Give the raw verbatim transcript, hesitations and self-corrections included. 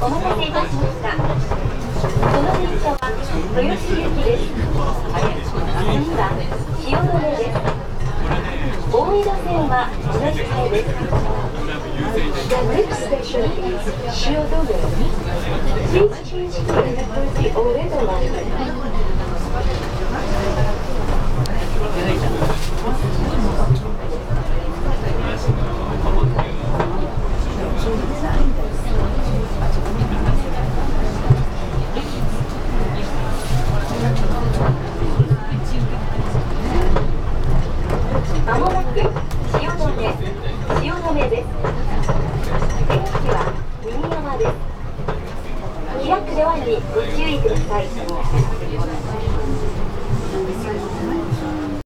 お待たせいたしました。この電車は豊洲行きです。次は汐留です。大江戸線は同じ線です。The next station is 汐留. Please change here for the Oredo line. まもなく汐留、汐留です。出口は右側です。開くドアにご注意ください。